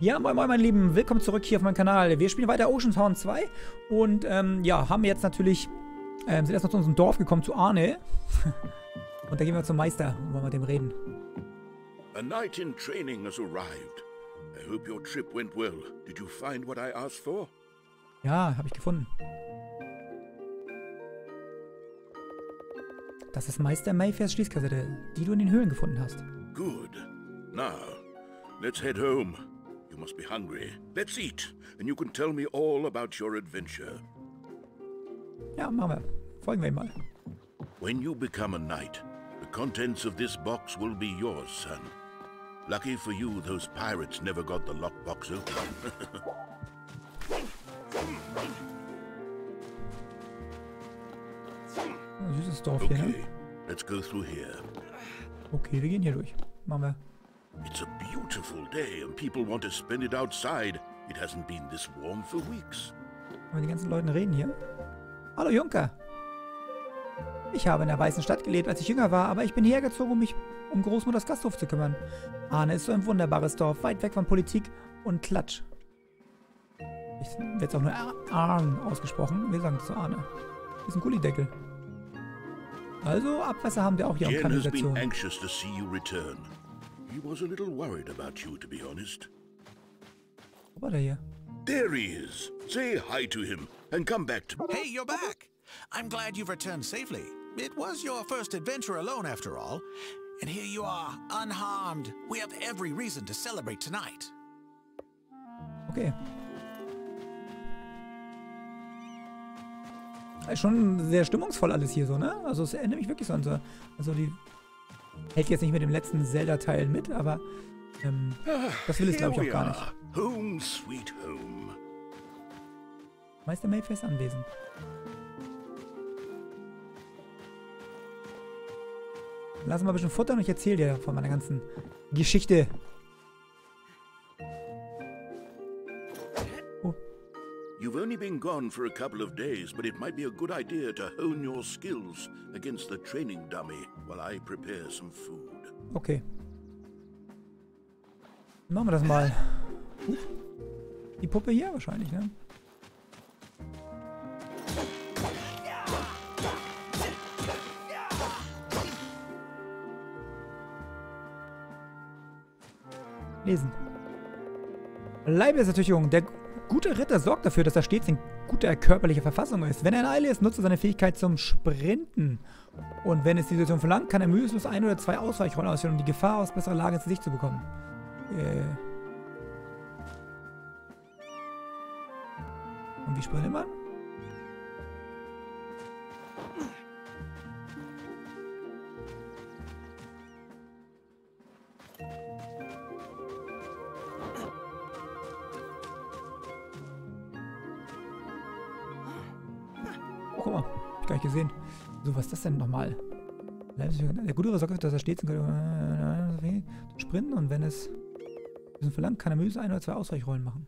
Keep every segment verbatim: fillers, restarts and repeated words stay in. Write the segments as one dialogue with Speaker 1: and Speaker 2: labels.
Speaker 1: Ja, moin moin meine Lieben, willkommen zurück hier auf meinem Kanal. Wir spielen weiter Oceanhorn zwei und ähm, ja, haben jetzt natürlich, ähm, sind erst noch zu unserem Dorf gekommen, zu Arne. Und da gehen wir zum Meister und wollen mit dem reden.
Speaker 2: A knight in training has arrived. I hope your trip went well. Did you find what I asked for?
Speaker 1: Ja, habe ich gefunden. Das ist Meister Mayfairs Schließkassette, die du in den Höhlen gefunden hast.
Speaker 2: Good. Now, let's head home. You must be hungry. Let's eat, and you can tell me all about your adventure.
Speaker 1: Ja, machen wir. Folgen wir ihm mal.
Speaker 2: When you become a knight, the contents of this box will be yours, son. Lucky for you, those pirates never got the lockbox open.
Speaker 1: Ein süßes Dorf hier, ne?
Speaker 2: Okay, let's go through here.
Speaker 1: Okay, wir gehen hier durch. Machen wir.
Speaker 2: It's a beautiful day and people want to spend it outside. It hasn't been this warm for weeks.
Speaker 1: Wollen wir die ganzen Leuten reden hier? Hallo Junker. Ich habe in der Weißen Stadt gelebt, als ich jünger war, aber ich bin hierher gezogen, um mich um Großmutters Gasthof zu kümmern. Arne ist so ein wunderbares Dorf, weit weg von Politik und Klatsch. Ich wird jetzt auch nur Arn ausgesprochen. Wir sagen es zu Arne. Das ist ein Gullideckel. Also, Abwässer haben wir auch hier und
Speaker 2: Jen has been
Speaker 1: Kanalisation.
Speaker 2: anxious to see you return. He was a little worried about you, to be honest.
Speaker 1: Wo war der hier?
Speaker 2: There he is. Say hi to him and come back to...
Speaker 3: Hey, you're back. I'm glad you've returned safely. It was your first adventure alone, after all. And here you are, unharmed. We have every reason to celebrate tonight.
Speaker 1: Okay. Ist schon sehr stimmungsvoll alles hier so, ne? Also es erinnert mich wirklich so an so... Also die... Hält jetzt nicht mit dem letzten Zelda-Teil mit, aber... Ähm, das will es, glaube ich, auch gar nicht.
Speaker 2: Home, sweet home.
Speaker 1: Meister Mayfair ist anwesend. Lass mal ein bisschen futtern und ich erzähle dir von meiner ganzen Geschichte. Oh.
Speaker 2: You've only been gone for a couple of days, but it might be a good idea to hone your skills against the training dummy while I prepare some food.
Speaker 1: Okay. Machen wir das mal. Huch. Die Puppe hier wahrscheinlich, ne? Lesen. Leibesertüchtigung. Der gute Ritter sorgt dafür, dass er stets in guter körperlicher Verfassung ist. Wenn er in Eile ist, nutzt er seine Fähigkeit zum Sprinten. Und wenn es die Situation verlangt, kann er mühelos ein oder zwei Ausweichrollen ausführen, um die Gefahr aus besserer Lage ins Gesicht zu bekommen. Äh. Und wie sprintet man? Oh, guck mal. Hab ich gar nicht gesehen. So, was ist das denn nochmal? Der gute sorgt dafür, dass er stets zu sprinten und wenn es verlangt, kann er mühelos ein oder zwei Ausweichrollen machen.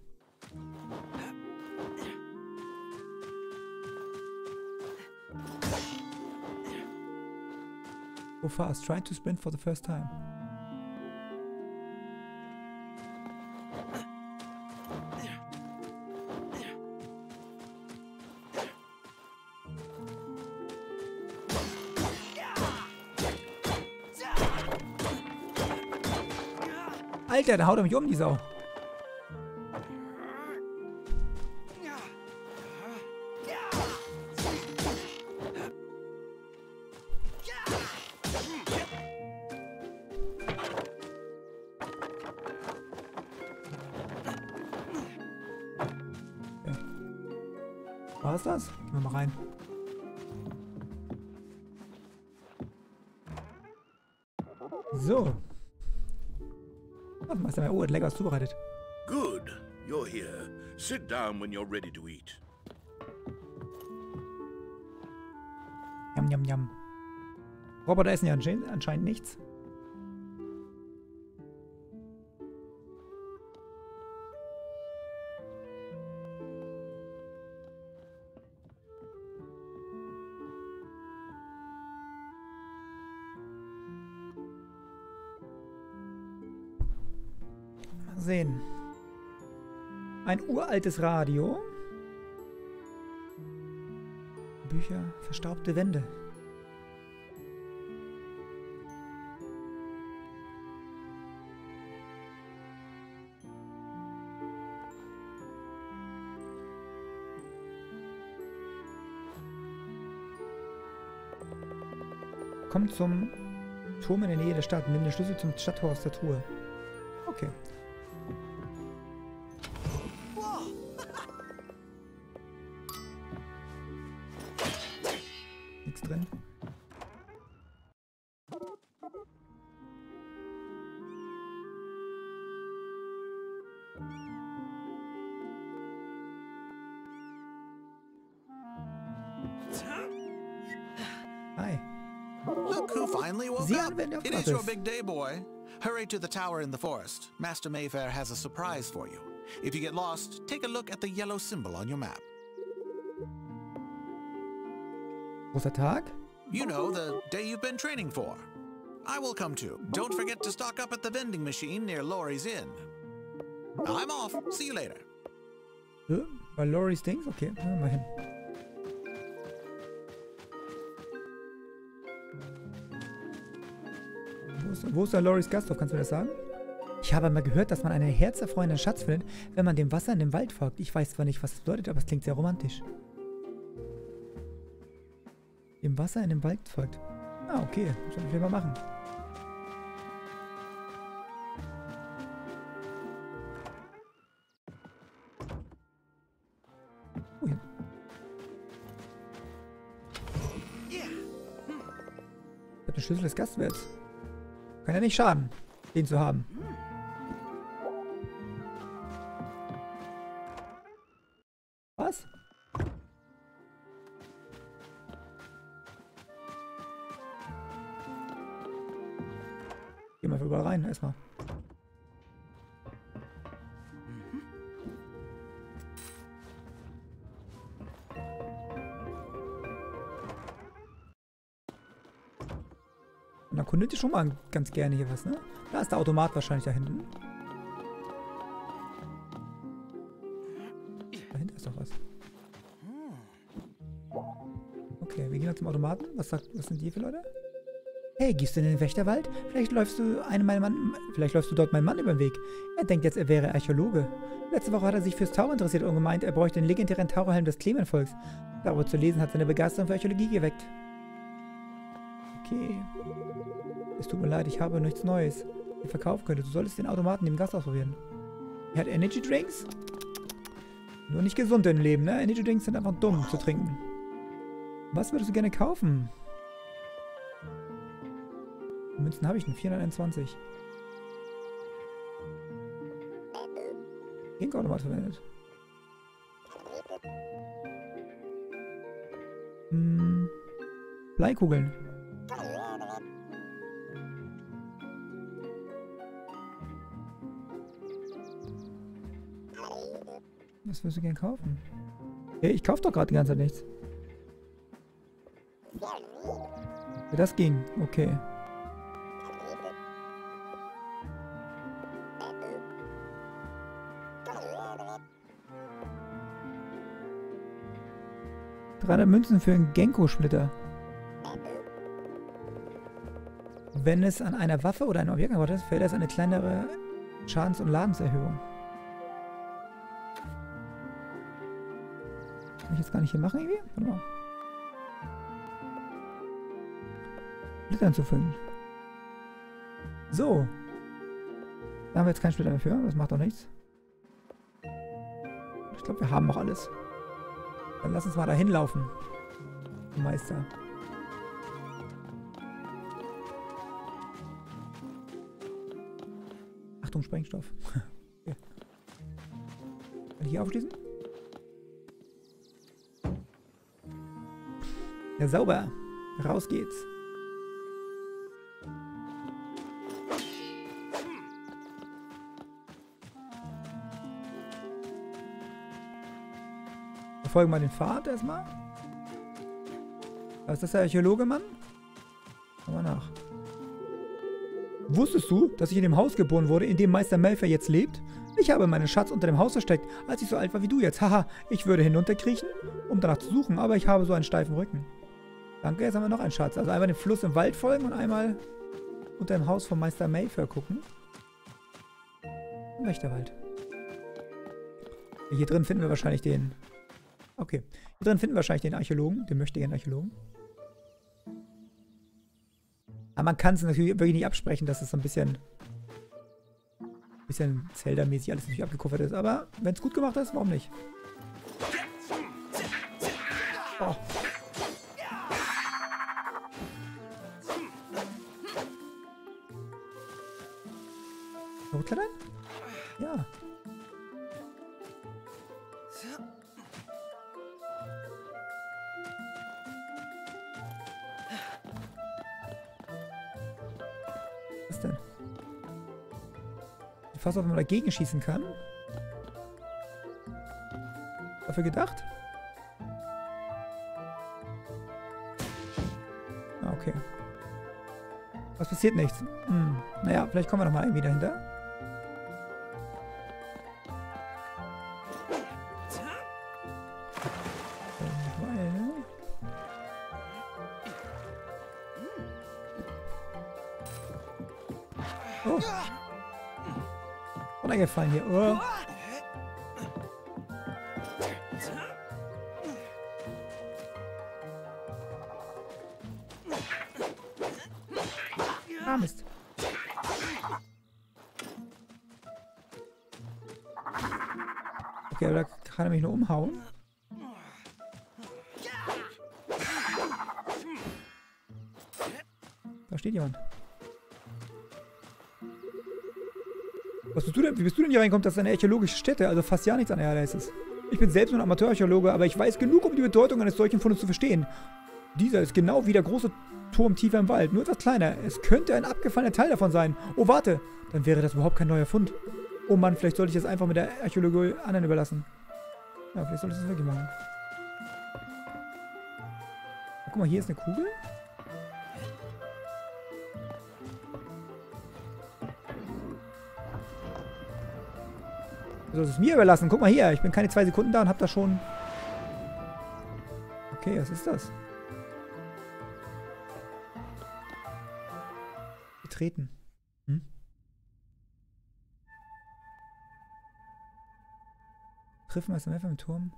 Speaker 1: Go fast. Try to sprint for the first time. Alter, der haut er mich um, die Sau. Okay. War es das? Gehen wir mal rein. So. Was Meister? Oh, hat leckeres zubereitet.
Speaker 2: Good. You're here. Sit down when you're ready to eat.
Speaker 1: Jam, jam, jam. Roboter essen ja anscheinend, anscheinend nichts. sehen. Ein uraltes Radio. Bücher, verstaubte Wände. Kommt zum Turm in der Nähe der Stadt. Nimm den Schlüssel zum Stadttor aus der Truhe. Okay. Nichts drin. Hi.
Speaker 3: Look who finally woke
Speaker 1: Sie
Speaker 3: up.
Speaker 1: anwenden auf
Speaker 3: It is your
Speaker 1: Gottes.
Speaker 3: big day, boy. Hurry to the tower in the forest. Master Mayfair has a surprise for you. If you get lost, take a look at the yellow symbol on your map.
Speaker 1: Großer Tag?
Speaker 3: You know, the day you've been training for. I will come too. Don't forget to stock up at the vending machine near Laurie's Inn. I'm off. See you later.
Speaker 1: Ja, bei Laurie's Dings? Okay, gehen wir mal hin. Wo ist, wo ist der Laurie's Gasthof? Kannst du mir das sagen? Ich habe mal gehört, dass man einen herzerfreuenden Schatz findet, wenn man dem Wasser in dem Wald folgt. Ich weiß zwar nicht, was das bedeutet, aber es klingt sehr romantisch. Dem Wasser in dem Wald folgt. Ah, okay. Das soll ich mal machen. Oh, hier. Ich habe den Schlüssel des Gastwirts. Kann ja nicht schaden, den zu haben. Was? Geh mal überall rein, erstmal. Und erkundet ihr schon mal ganz gerne hier was, ne? Da ist der Automat wahrscheinlich da hinten. Dahinter ist doch was. Okay, wir gehen jetzt zum Automaten. Was sagt, was sind die für Leute? Hey, gehst du in den Wächterwald? Vielleicht läufst du einem meiner Mann, vielleicht läufst du dort meinem Mann über den Weg. Er denkt jetzt, er wäre Archäologe. Letzte Woche hat er sich fürs Tau interessiert und gemeint, er bräuchte den legendären Taucherhelm des Clemen-Volks. Darüber zu lesen hat seine Begeisterung für Archäologie geweckt. Okay. Es tut mir leid, ich habe nichts Neues, die verkaufen könnte. Du solltest den Automaten im Gast ausprobieren. Er hat Energy Drinks? Nur nicht gesund im Leben, ne? Energy Drinks sind einfach dumm zu trinken. Was würdest du gerne kaufen? Münzen habe ich noch, vierhunderteinundzwanzig. Genkautomat verwendet. Hm. Bleikugeln. Was willst du gerne kaufen? Hey, ich kaufe doch gerade die ganze Zeit nichts. Ja, das ging. Okay. dreihundert Münzen für einen Genko-Splitter. Wenn es an einer Waffe oder einem Objekt angebracht ist, fällt das eine kleinere Schadens- und Ladenserhöhung. Kann ich jetzt gar nicht hier machen irgendwie? Warte mal. Splitter hinzufügen. So. Da haben wir jetzt keinen Splitter mehr für. Das macht doch nichts. Ich glaube, wir haben noch alles. Dann lass uns mal dahin laufen. Meister. Achtung, Sprengstoff. Okay. Kann ich hier aufschließen? Ja, sauber. Raus geht's. Verfolgen wir den Pfad erstmal. Was ist das, der Archäologe, Mann? Schau mal nach. Wusstest du, dass ich in dem Haus geboren wurde, in dem Meister Mayfair jetzt lebt? Ich habe meinen Schatz unter dem Haus versteckt, als ich so alt war wie du jetzt. Haha, ich würde hinunterkriechen, um danach zu suchen, aber ich habe so einen steifen Rücken. Danke, jetzt haben wir noch einen Schatz. Also einmal den Fluss im Wald folgen und einmal unter dem Haus von Meister Mayfair gucken. Wächterwald. Hier drin finden wir wahrscheinlich den... Okay. Hier drin finden wir wahrscheinlich den Archäologen. Den möchtegern Archäologen. Aber man kann es natürlich wirklich nicht absprechen, dass es so ein bisschen... bisschen Zelda-mäßig alles natürlich abgekuffert ist. Aber wenn es gut gemacht ist, warum nicht? Oh. Hochklettern? Ja. Was denn? Fast, ob man dagegen schießen kann. Dafür gedacht? Ah, okay. Was passiert nichts? Hm. Naja, vielleicht kommen wir nochmal irgendwie dahinter. Oh. Runtergefallen hier. Oh. Ah, Mist. Okay, aber da kann er mich nur umhauen. Da steht jemand. Was bist du denn? Wie bist du denn hier reingekommen? Das ist eine archäologische Stätte, also fast ja nichts an der Erde ist es. Ich bin selbst nur ein Amateurarchäologe, aber ich weiß genug, um die Bedeutung eines solchen Fundes zu verstehen. Dieser ist genau wie der große Turm tiefer im Wald, nur etwas kleiner. Es könnte ein abgefallener Teil davon sein. Oh, warte! Dann wäre das überhaupt kein neuer Fund. Oh Mann, vielleicht sollte ich das einfach mit der Archäologie anderen überlassen. Ja, vielleicht sollte ich das wirklich machen. Oh, guck mal, hier ist eine Kugel. Du sollst es mir überlassen. Guck mal hier, ich bin keine zwei Sekunden da und hab da schon... Okay, was ist das? Betreten. Hm? Treffen wir es einfach im Turm?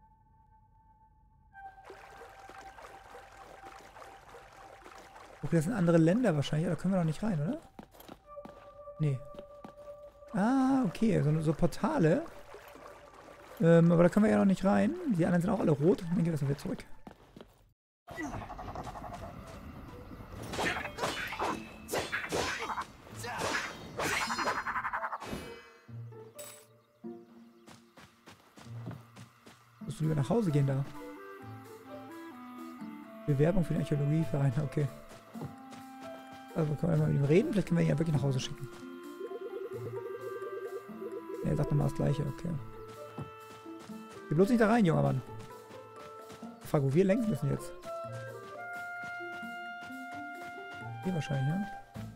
Speaker 1: Okay, das sind andere Länder wahrscheinlich. Da können wir doch nicht rein, oder? Nee. Ah, okay. So, so Portale. Ähm, aber da können wir ja noch nicht rein. Die anderen sind auch alle rot. Dann geht das mal wieder zurück. Musst du lieber nach Hause gehen da? Bewerbung für den Archäologieverein. Okay. Also können wir mal mit ihm reden. Vielleicht können wir ihn ja wirklich nach Hause schicken. Er sagt nochmal das Gleiche, okay. Geh bloß nicht da rein, junger Mann. Ich frage, wo wir lenken müssen jetzt. Hier wahrscheinlich, ne?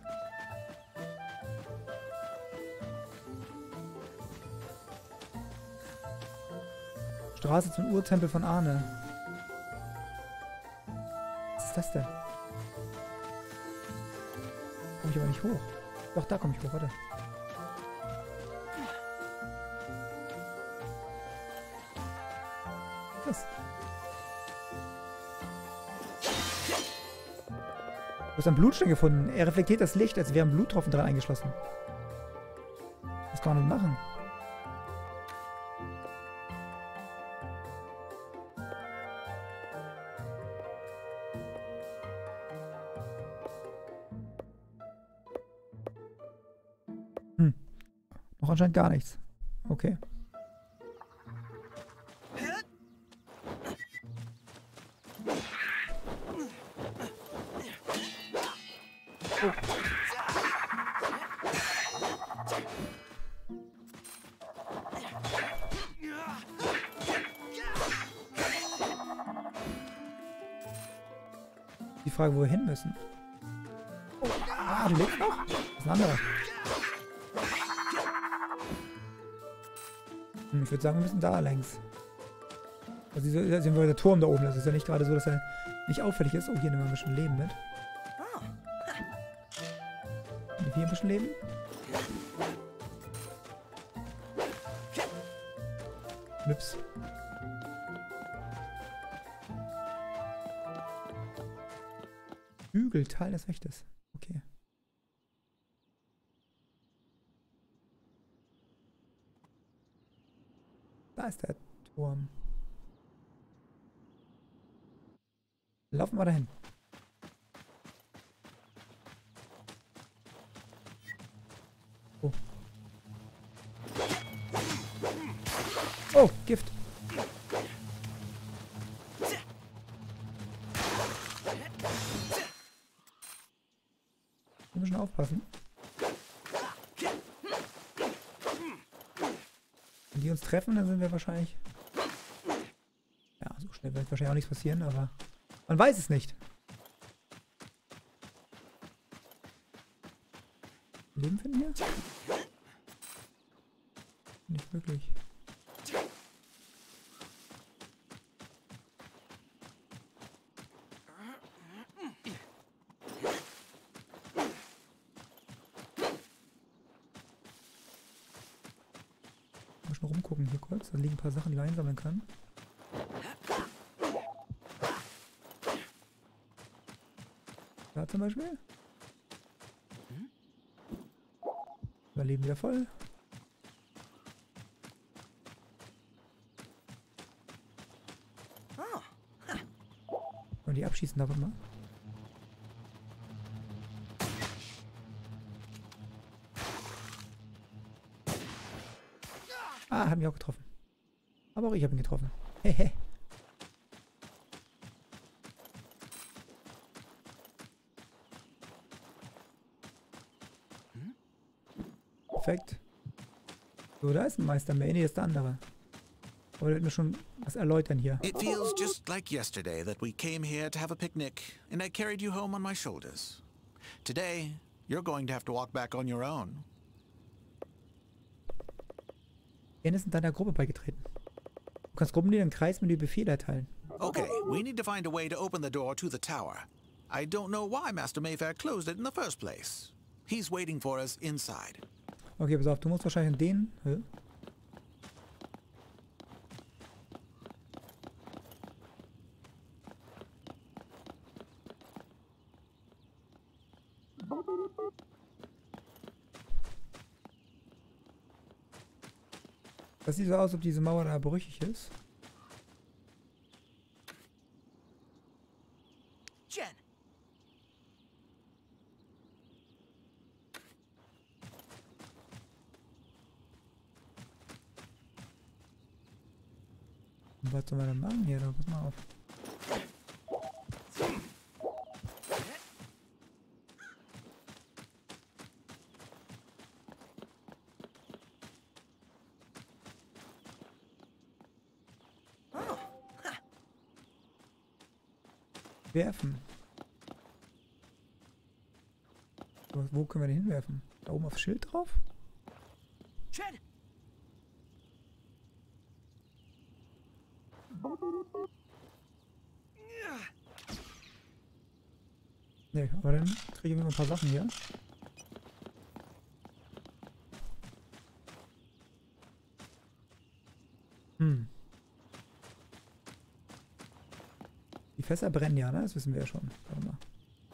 Speaker 1: Straße zum Urtempel von Arne. Was ist das denn? Komme ich aber nicht hoch. Doch, da komme ich hoch, warte. Was? Du hast einen Blutstein gefunden. Er reflektiert das Licht, als wären Bluttropfen dran eingeschlossen. Was kann man denn machen? Hm. Noch anscheinend gar nichts. Okay. Oh. Die Frage, wo wir hin müssen. Oh. Ah, du lebst noch? Das ist ein anderer. Hm, ich würde sagen, wir müssen da längs. Also hier sehen wir der Turm da oben. Das ist ja nicht gerade so, dass er nicht auffällig ist. Oh, hier nehmen wir ein bisschen Leben mit. Und hier ein bisschen Leben. Flips. Hügel, Teil des Wächters. Okay. Da ist der Turm. Laufen wir dahin. Oh. Oh, Gift. Wir müssen aufpassen. Wenn die uns treffen, dann sind wir wahrscheinlich... Ja, so schnell wird wahrscheinlich auch nichts passieren, aber... Man weiß es nicht. Leben finden hier? Nicht wirklich. Mal schon rumgucken hier kurz. Da liegen ein paar Sachen, die wir einsammeln können. Da zum Beispiel. Überleben wieder voll. Und die abschießen darf mal. Ah, hat mich auch getroffen. Aber auch ich habe ihn getroffen. Hehe. Perfekt. So, da ist ein Meister mehr. Nee, ist der andere. Aber der wird mir schon was erläutern hier.
Speaker 3: It feels just like yesterday that we came here to have a picnic, and I carried you home on my shoulders. Today, you're going to have to walk back on your own.
Speaker 1: Jen ist in deiner Gruppe beigetreten. Du kannst Gruppenleadern im Kreismenü Befehle erteilen.
Speaker 3: Okay, we need to find a way to open the door to the tower. I don't know why Master Mayfair closed it in the first place. He's waiting for us inside.
Speaker 1: Okay, pass auf, du musst wahrscheinlich in den... Hä? Das sieht so aus, als ob diese Mauer da brüchig ist.
Speaker 4: Jen.
Speaker 1: Und was soll man denn machen hier? Da, pass mal auf. Werfen. Wo, wo können wir den hinwerfen? Da oben aufs Schild drauf?
Speaker 4: Jen.
Speaker 1: Ne, aber dann kriegen wir mal ein paar Sachen hier. Hm. Die Fässer brennen ja, ne? Das wissen wir ja schon. Warte mal.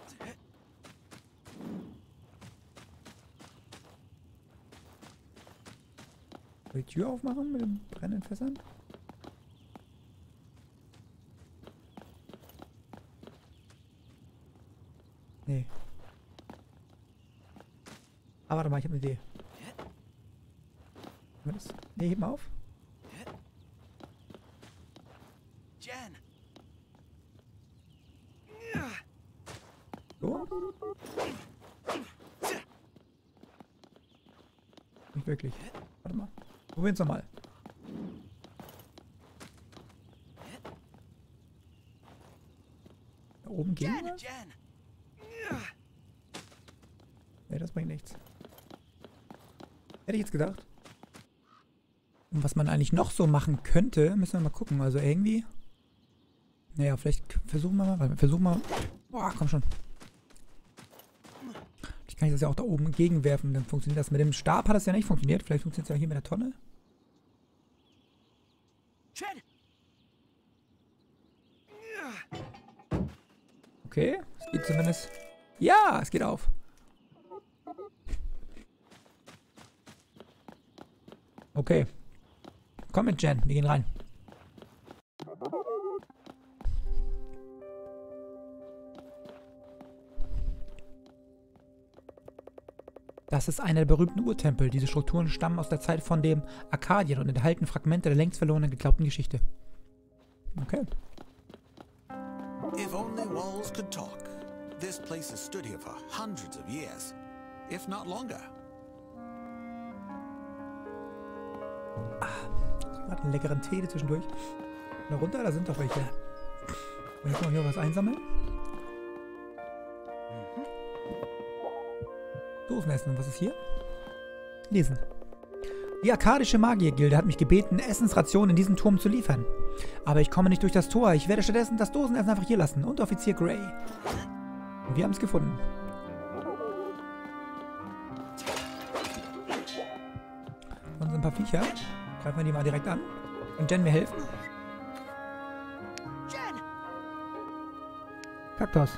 Speaker 1: Soll ich die Tür aufmachen mit den brennenden Fässern? Nee. Ah, warte mal, ich habe eine Idee. Was? Nee, heb mal auf.
Speaker 4: Jen.
Speaker 1: So? Nicht wirklich. Warte mal. Probieren wir es nochmal. Da oben gehen
Speaker 4: Jen.
Speaker 1: wir?
Speaker 4: Jen.
Speaker 1: Nee, das bringt nichts. Hätte ich jetzt gedacht. Und was man eigentlich noch so machen könnte, müssen wir mal gucken. Also irgendwie... Naja, vielleicht versuchen wir mal... Warte, versuchen wir mal... Boah, komm schon. Ich kann das ja auch da oben gegenwerfen, dann funktioniert das. Mit dem Stab hat das ja nicht funktioniert. Vielleicht funktioniert es ja hier mit der Tonne.
Speaker 4: Jed!
Speaker 1: Okay, es geht zumindest... Ja, es geht auf. Okay. Komm mit, Jen, wir gehen rein. Das ist einer der berühmten Urtempel. Diese Strukturen stammen aus der Zeit von dem Arkadien und enthalten Fragmente der längst verlorenen geglaubten Geschichte. Okay.
Speaker 3: If only walls could talk. This place has stood here for hundreds of years, if not longer.
Speaker 1: Gerade einen leckeren Tee zwischendurch. Da runter, da sind doch welche. Und jetzt noch hier was einsammeln. Dosenessen. Und was ist hier? Lesen. Die arkadische Magiergilde hat mich gebeten, Essensrationen in diesem Turm zu liefern. Aber ich komme nicht durch das Tor. Ich werde stattdessen das Dosenessen einfach hier lassen. Und Offizier Gray. Und wir haben es gefunden. Und so ein paar Viecher. Greifen wir die mal direkt an. Und Jen mir helfen.
Speaker 4: Jen!
Speaker 1: Kaktus.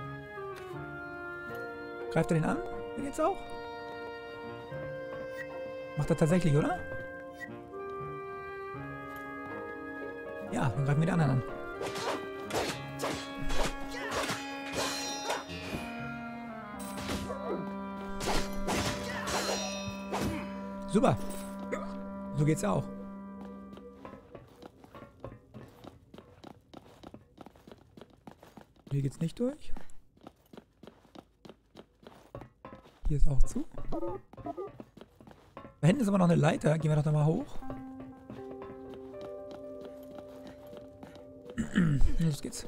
Speaker 1: Greift er den an? Den jetzt auch? Macht er tatsächlich, oder? Ja, dann greifen wir den anderen an. Super. So geht's auch. Hier geht's nicht durch. Hier ist auch zu. Da hinten ist aber noch eine Leiter. Gehen wir doch da mal hoch. Los geht's.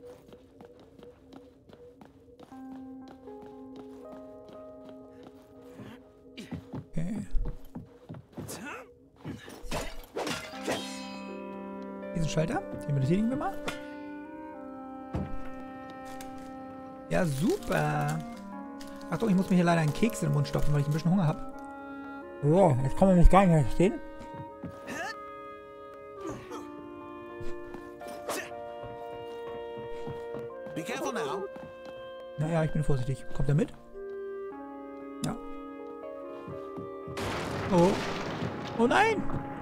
Speaker 1: Okay. Diesen Schalter, den benötigen wir mal. Ja, super. Achtung, ich muss mir hier leider einen Keks in den Mund stopfen, weil ich ein bisschen Hunger habe. So, jetzt kann man mich gar nicht mehr stehen.
Speaker 3: Be careful now.
Speaker 1: Naja, ich bin vorsichtig. Kommt er mit? Ja. Oh. Oh nein!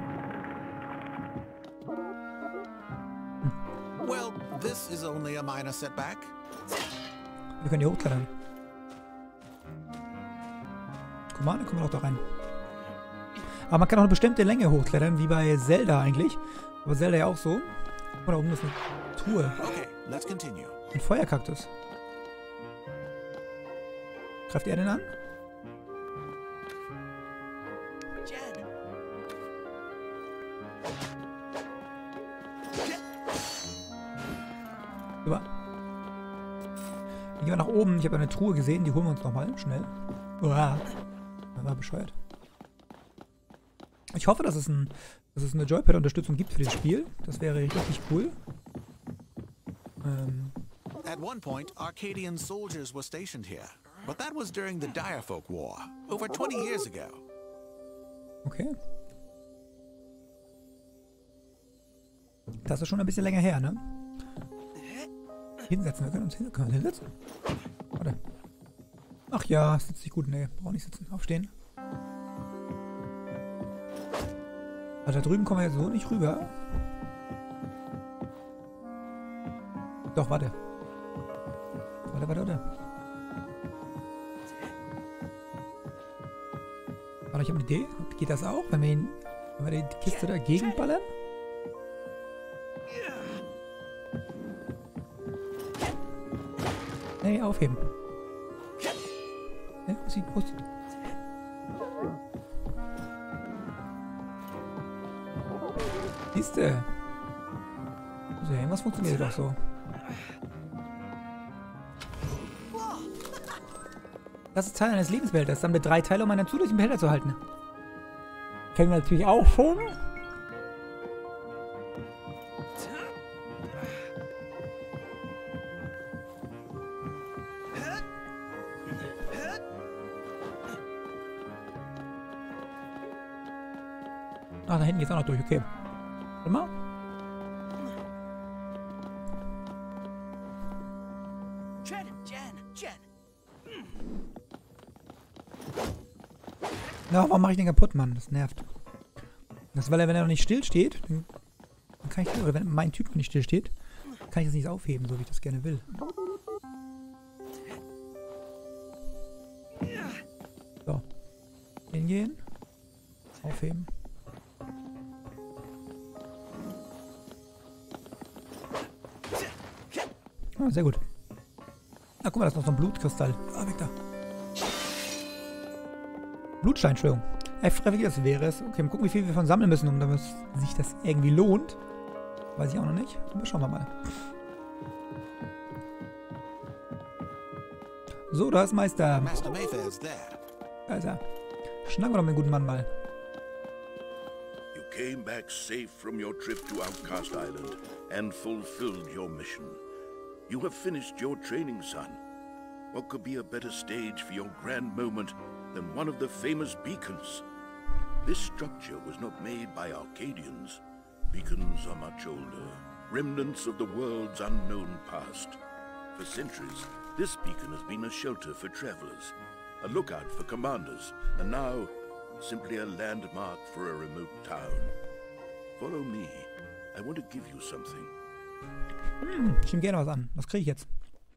Speaker 3: Well, this is only a minor setback.
Speaker 1: Wir können hier hochklettern. Guck mal, dann kommen wir doch da rein. Aber man kann auch eine bestimmte Länge hochklettern, wie bei Zelda eigentlich. Aber Zelda ja auch so. Oh, da oben ist eine Truhe.
Speaker 3: Okay, let's continue.
Speaker 1: Ein Feuerkaktus. Greift er den an?
Speaker 4: Jen!
Speaker 1: Super. Dann gehen wir nach oben. Ich habe eine Truhe gesehen. Die holen wir uns nochmal. Schnell. Uah. Das war bescheuert. Ich hoffe, dass es, ein, dass es eine Joypad-Unterstützung gibt für dieses Spiel. Das wäre richtig cool. Ähm.
Speaker 3: At one point, Arcadian soldiers were stationed here, but that was during the Direfolk War, over twenty years ago.
Speaker 1: Okay. Das ist schon ein bisschen länger her, ne? Hinsetzen, wir können uns, hin können wir uns hinsetzen. Warte. Ach ja, sitzt sich gut. Nee, brauch nicht sitzen. Aufstehen. Also da drüben kommen wir jetzt so nicht rüber. Doch, warte. Warte, warte, warte. Warte, ich habe eine Idee. Geht das auch, wenn wir, ihn, wenn wir die Kiste dagegen ballern? Nee, aufheben. Ja, sieht gut. Siehste. Also irgendwas funktioniert doch so. Das ist Teil eines Lebensbehälters. Sammle drei Teile, um einen zusätzlichen Behälter zu halten. Kennen wir natürlich auch schon. Ach, da hinten geht's auch noch durch, okay. Warte mal.
Speaker 4: Jen, Jen, Jen.
Speaker 1: Ja, warum mache ich den kaputt, Mann? Das nervt. Das ist, weil er, wenn er noch nicht still steht, dann kann ich, oder wenn mein Typ noch nicht still steht, kann ich das nicht aufheben, so wie ich das gerne will. So. Hingehen. Aufheben. Ah, sehr gut. Ah, guck mal, da ist noch so ein Blutkristall. Ah, weg da. Blutstein, Entschuldigung. F, das wäre es. Okay, mal gucken, wie viel wir davon sammeln müssen, um damit sich das irgendwie lohnt. Weiß ich auch noch nicht. Aber schauen wir mal. So, da ist Meister.
Speaker 3: Master Mayfair is there.
Speaker 1: Da ist er. Schnacken wir doch mit dem guten Mann mal.
Speaker 2: You came back safe from your trip to Outcast Island and fulfilled your mission. You have finished your training, son. What could be a better stage for your grand moment than one of the famous beacons? This structure was not made by Arcadians. Beacons are much older, remnants of the world's unknown past. For centuries, this beacon has been a shelter for travelers, a lookout for commanders, and now simply a landmark for a remote town. Follow me. I want to give you something.
Speaker 1: Hm, ich nehme gerne was an. Was kriege ich jetzt?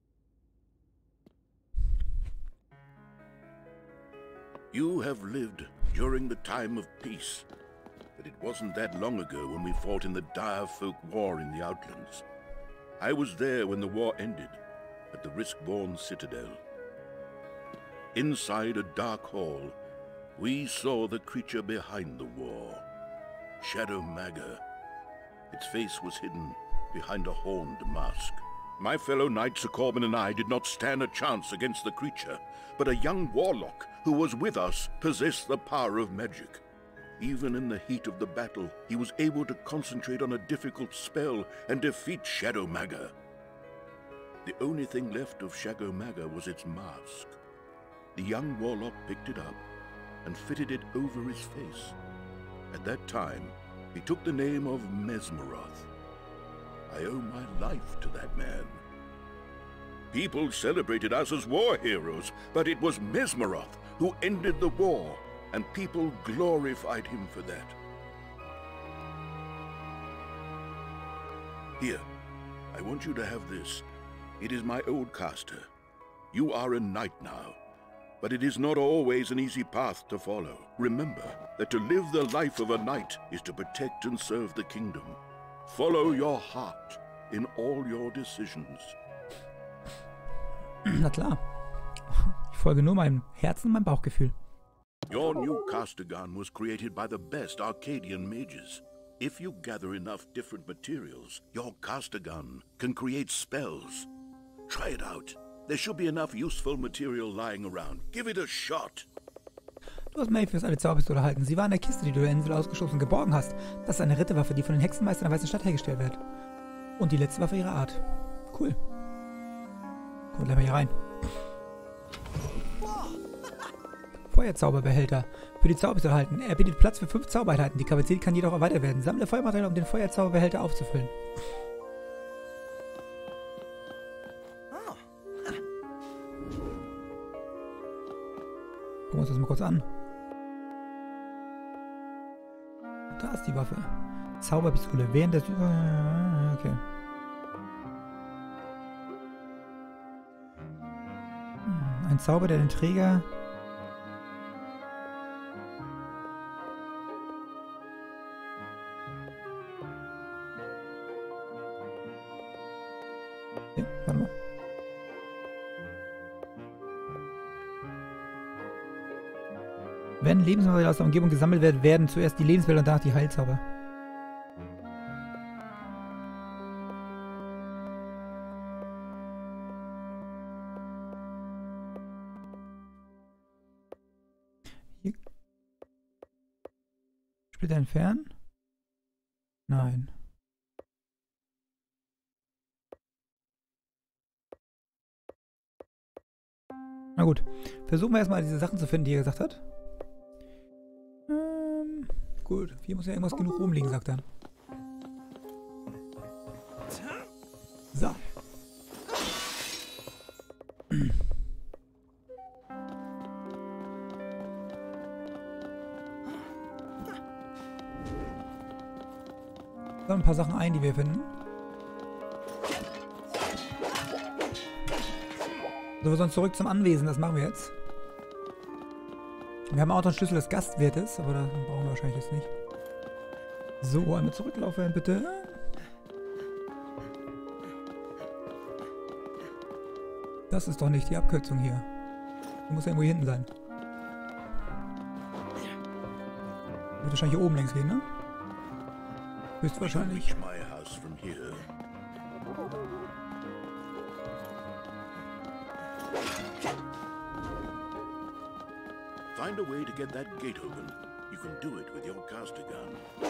Speaker 2: You have lived during the time of peace, but it wasn't that long ago when we fought in the Dire Folk War in the Outlands. I was there when the war ended, at the Riskborn Citadel. Inside a dark hall, we saw the creature behind the war, Shadow Maga. Its face was hidden behind a horned mask. My fellow knight Sir Corbin and I did not stand a chance against the creature, but a young warlock who was with us possessed the power of magic. Even in the heat of the battle, he was able to concentrate on a difficult spell and defeat Shadow Maga. The only thing left of Shadow Maga was its mask. The young warlock picked it up and fitted it over his face. At that time, he took the name of Mesmeroth. I owe my life to that man. People celebrated us as war heroes, but it was Mesmeroth who ended the war, and people glorified him for that. Here, I want you to have this. It is my old caster. You are a knight now, but it is not always an easy path to follow. Remember that to live the life of a knight is to protect and serve the kingdom. Follow your heart in all your decisions.
Speaker 1: Na klar. Ich folge nur meinem Herzen und meinem Bauchgefühl.
Speaker 2: Your new caster gun was created by the best Arcadian mages. If you gather enough different materials, your caster gun can create spells. Try it out. There should be enough useful material lying around. Give it a shot.
Speaker 1: Du hast Mayfairs alte Zauberpistole erhalten. Sie war in der Kiste, die du der Insel ausgeschossen und geborgen hast. Das ist eine Ritterwaffe, die von den Hexenmeistern der Weißen Stadt hergestellt wird. Und die letzte Waffe ihrer Art. Cool. Kommt gleich mal hier rein. Feuerzauberbehälter. Für die Zauberpistole erhalten. Er bietet Platz für fünf Zaubereinheiten. Die Kapazität kann jedoch erweitert werden. Sammle Feuermaterial, um den Feuerzauberbehälter aufzufüllen. Gucken wir uns das mal kurz an. Da ist die Waffe. Zauberpistole. Während des... Okay. Ein Zauber, der den Träger... Okay, warte mal. Wenn Lebensmittel aus der Umgebung gesammelt werden, werden zuerst die Lebensmittel und danach die Heilzauber. Hier. Splitter entfernen? Nein. Na gut. Versuchen wir erstmal diese Sachen zu finden, die er gesagt hat. Gut, hier muss ja irgendwas genug rumliegen, sagt er. So. Dann ein paar Sachen ein, die wir finden. So, wir sollen zurück zum Anwesen, das machen wir jetzt. Wir haben auch noch einen Schlüssel des Gastwirtes, aber da brauchen wir wahrscheinlich jetzt nicht. So, einmal zurücklaufen, bitte. Das ist doch nicht die Abkürzung hier. Die muss ja irgendwo hier hinten sein. Wird wahrscheinlich hier oben längs gehen, ne? Höchstwahrscheinlich.
Speaker 2: Find a way to get that gate open. You can do it with your caster gun.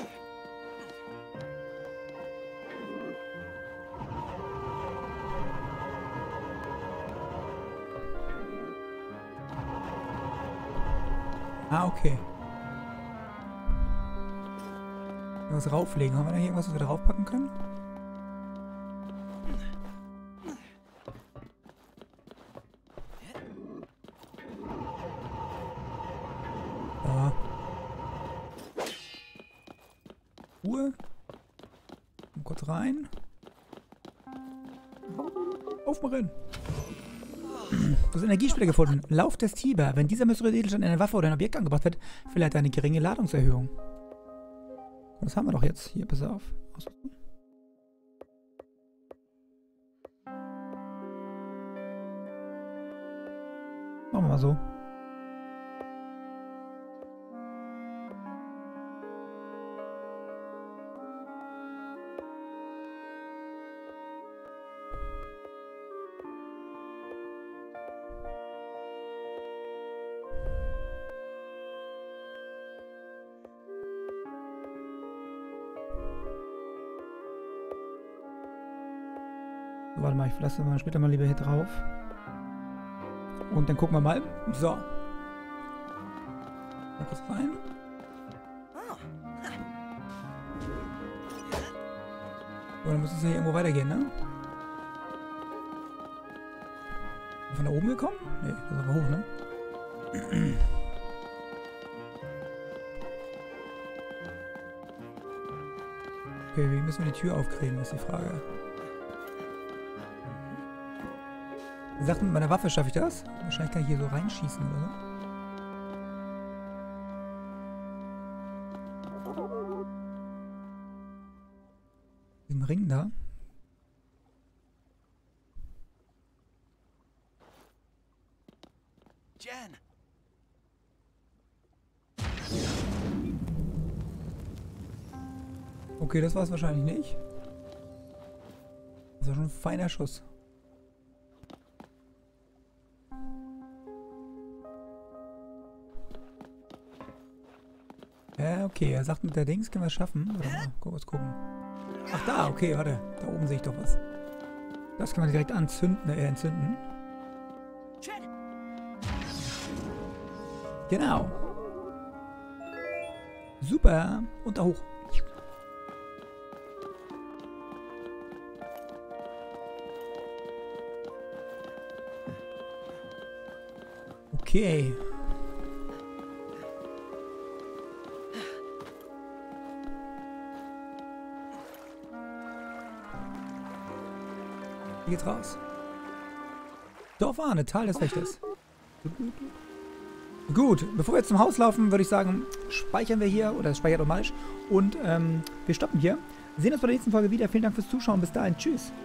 Speaker 1: Ah, okay. Was rauflegen. Haben wir da hier irgendwas, was wir da raufpacken können? Da. Ruhe. Mal kurz rein. Aufmachen. Das Energiespieler gefunden. Lauf des Tiber. Wenn dieser mysteriöse Edelstein in eine Waffe oder ein Objekt angebracht wird, verleiht er eine geringe Ladungserhöhung. Das haben wir doch jetzt. Hier, pass auf. Ausrüstung. Machen wir mal so. So, warte mal, ich lasse mal später mal lieber hier drauf. Und dann gucken wir mal. So. Mal kurz rein. So, dann muss es ja hier irgendwo weitergehen, ne? Von da oben gekommen? Ne, das ist aber hoch, ne? Okay, wie müssen wir die Tür aufkriegen, ist die Frage. Sie sagten, mit meiner Waffe schaffe ich das? Wahrscheinlich kann ich hier so reinschießen oder so. Diesen Ring da.
Speaker 4: Jen!
Speaker 1: Okay, das war es wahrscheinlich nicht. Das war schon ein feiner Schuss. Ja, okay, er sagt mit der Dings können wir es schaffen. Warte mal, kurz gucken. Ach da, okay, warte. Da oben sehe ich doch was. Das können wir direkt anzünden, äh, entzünden. Genau. Super. Und da hoch. Okay. Hier geht's raus. Dorf Ahne, Tal des Wächters. Gut, bevor wir jetzt zum Haus laufen, würde ich sagen, speichern wir hier, oder es speichert automatisch. Und ähm, wir stoppen hier. Wir sehen uns bei der nächsten Folge wieder. Vielen Dank fürs Zuschauen. Bis dahin. Tschüss.